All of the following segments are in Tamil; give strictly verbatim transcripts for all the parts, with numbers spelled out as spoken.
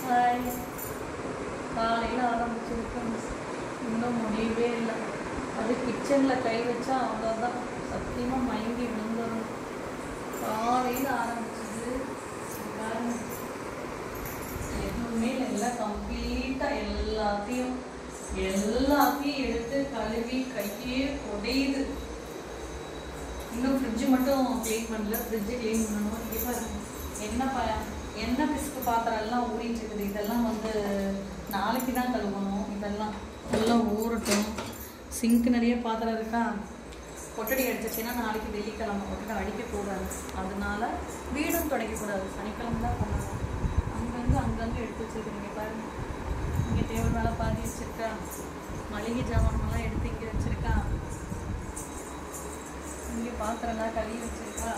ஹாய், காலையில் ஆரம்பிச்சிருக்கேன், இன்னும் முடியவே இல்லை. அது கிச்சனில் கை வச்சா அவ்வளோதான், சத்தியமாக மயங்கி விழுந்துடும். காலையில் ஆரம்பிச்சது எதுவுமே எல்லாம் கம்ப்ளீட்டாக எல்லாத்தையும் எல்லாத்தையும் எடுத்து கழுவி கையே உடையுது. இன்னும் ஃப்ரிட்ஜு மட்டும் க்ளீன் பண்ணல, ஃப்ரிட்ஜு க்ளீன் பண்ணணும். இங்கே பாருங்க, என்ன ப என்ன பிஸ்கு பாத்திரம் எல்லாம் ஊறிட்டு இருக்குது. இதெல்லாம் வந்து நாளைக்கு தான் கழுவணும். இதெல்லாம் எல்லாம் ஊறட்டும். சிங்க் நிறைய பாத்திரம் இருக்கா, கொட்டடி அடிச்சிச்சுன்னா நாளைக்கு வெள்ளிக்கிழமை கொட்டடை அடிக்கக்கூடாது. அதனால வீடும் துடைக்கக்கூடாது, சனிக்கிழமை தான் பண்ணணும். அங்கங்கே அங்கங்கே எடுத்து வச்சுருக்கீங்க பாருங்க. இங்கே டேபிள் மேலே பாதி வச்சுருக்கா, மளிகை ஜாமான்லாம் எடுத்து இங்கே வச்சுருக்கா, இங்கே பாத்திரம்லாம் கழுவி வச்சுருக்கா.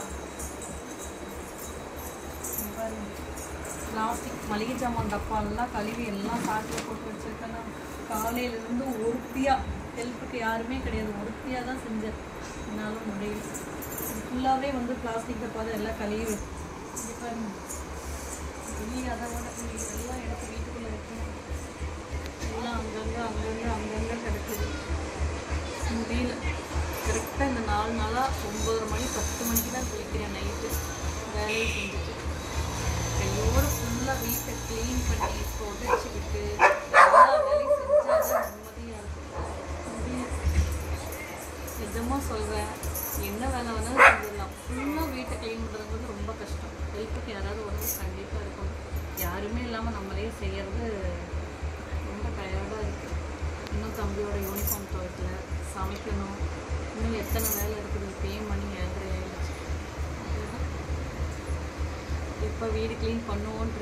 பிளாஸ்டிக் மளிகை ஜாமான் டப்பாலெல்லாம் கழுவி எல்லாம் சாக்கில் போட்டு வச்சுருக்கேன்னா காலையிலேருந்து ஒருத்தியாக ஹெல்ப்புக்கு யாருமே கிடையாது, ஒருத்தியாக தான் செஞ்சேன். என்னாலும் முடியல. ஃபுல்லாகவே வந்து பிளாஸ்டிக் டப்பா தான் எல்லாம் கழுவி வச்சு பாருங்க. வெளியே அதை விட எல்லாம் எடுத்து வீட்டுக்குள்ளே வைக்கணும். எல்லாம் அங்கங்கே அங்கங்கே அங்கங்கே கிடக்குது, முடியல. கரெக்டாக இந்த நாலு நாளாக ஒம்பது மணி பத்து மணிக்கு தான் குளிக்கிறேன் நைட்டு. வேலையை செஞ்சுட்டு கையோடு ஃபுல்லாக வீட்டை க்ளீன் பண்ணி தொடச்சி விட்டு எல்லா வேலையும் செஞ்சால் தான் நிம்மதியாக இருக்கும். நிஜமாக சொல்கிறேன், என்ன வேலை வேணாலும் செஞ்சிடலாம். ஃபுல்லாக வீட்டை க்ளீன் பண்ணுறது ரொம்ப கஷ்டம். ஹெல்ப்புக்கு யாராவது உடம்பு கண்டிப்பாக இருக்கும். யாருமே இல்லாமல் நம்மளே செய்கிறது ரொம்ப டயர்டாக இருக்குது. இன்னும் தம்பியோட யூனிஃபார்ம் துவைக்கல, சமைக்கணும். இன்னும் எத்தனை வேலை இருக்குது. பே மணி ஏழரை ஆயிடுச்சு. இப்போ வீடு க்ளீன் பண்ணுவோன்ட்டு